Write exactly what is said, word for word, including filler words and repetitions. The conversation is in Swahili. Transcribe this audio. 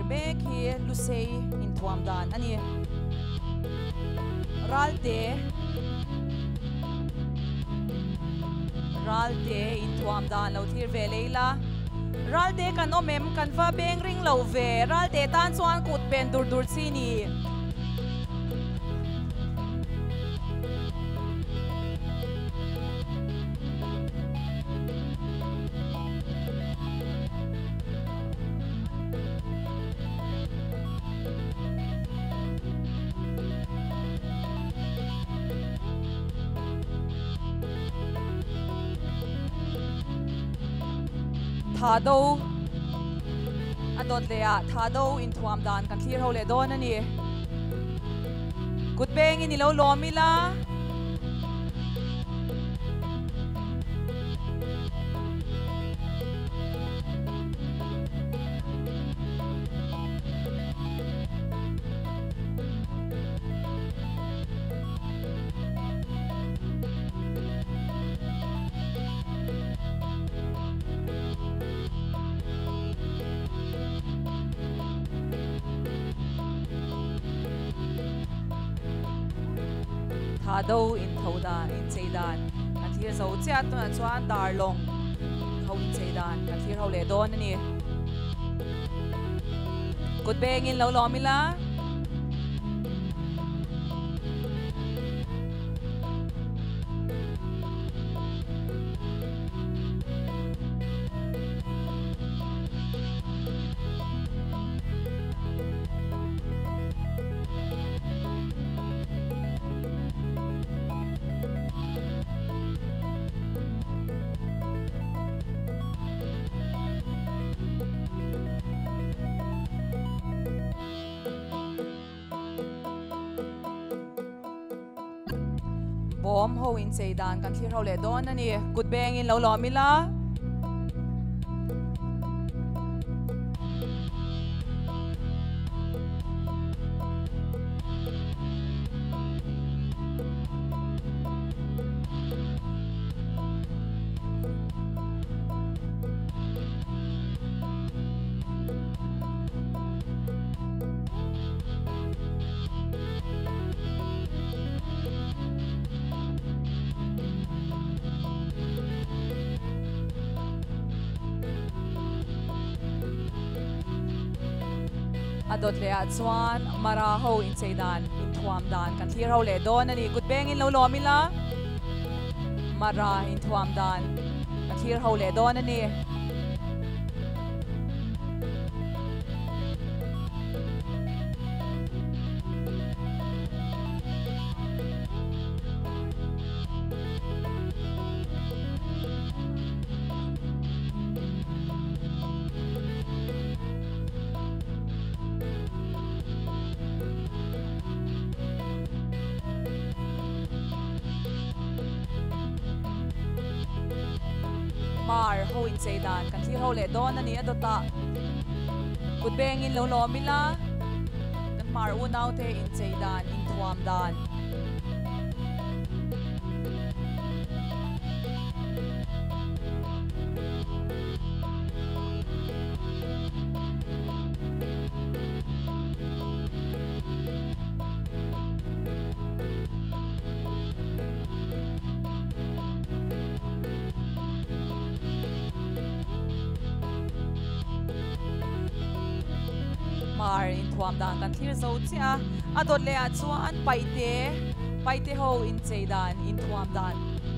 be khi lusei in thuam dan ani ralte ralte in thuam dan lo thir ve leila ralte kan omem kan va beng ring lo ve ralte tan chuan kut pen dur dur chi ni thà đâu anh đột lệ à thà đâu in thuam dan kan thlir ho le don ani kut beng in lo lo mi la thà đâu in thâu đàn in chơi đàn anh thir sâu chết tuần chuan dar long thâu in chơi đàn anh thir hậu lệ đón nè cột beng in lâu lò mi la bom ho in sei dan kan thlir ho le don ani kut beng in lo lo mi la adot le at chuan mara ho in sei dan in thuam dan kan thlir ho le don ani kut beng in lo lo mi la mara in thuam dan kan thlir ho le don ani mar ho in sei dan kan thlir ho le don ani adota kut beng in lo lo mi la kan mar u nau te in sei dan in thuam dan mar in thuam dan kan thlir zo chia adot le a chuan paite paite ho in sei dan in thuam dan